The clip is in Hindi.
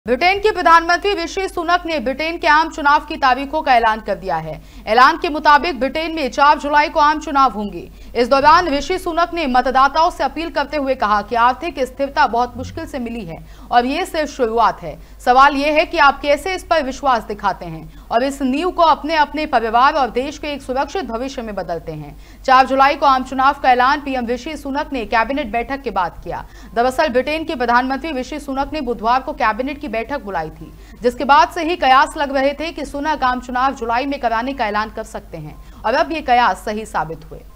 ब्रिटेन के प्रधानमंत्री ऋषि सुनक ने ब्रिटेन के आम चुनाव की तारीखों का ऐलान कर दिया है। ऐलान के मुताबिक ब्रिटेन में 4 जुलाई को आम चुनाव होंगे। इस दौरान ऋषि सुनक ने मतदाताओं से अपील करते हुए कहा कि आर्थिक स्थिरता बहुत मुश्किल से मिली है और ये सिर्फ शुरुआत है। सवाल ये है कि आप कैसे इस पर विश्वास दिखाते हैं और इस नींव को अपने अपने परिवार और देश के एक सुरक्षित भविष्य में बदलते हैं। 4 जुलाई को आम चुनाव का ऐलान पीएम ऋषि सुनक ने कैबिनेट बैठक के बाद किया। दरअसल ब्रिटेन के प्रधानमंत्री ऋषि सुनक ने बुधवार को कैबिनेट की बैठक बुलाई थी, जिसके बाद से ही कयास लग रहे थे कि सुनक आम चुनाव जुलाई में कराने का ऐलान कर सकते हैं और अब ये कयास सही साबित हुए।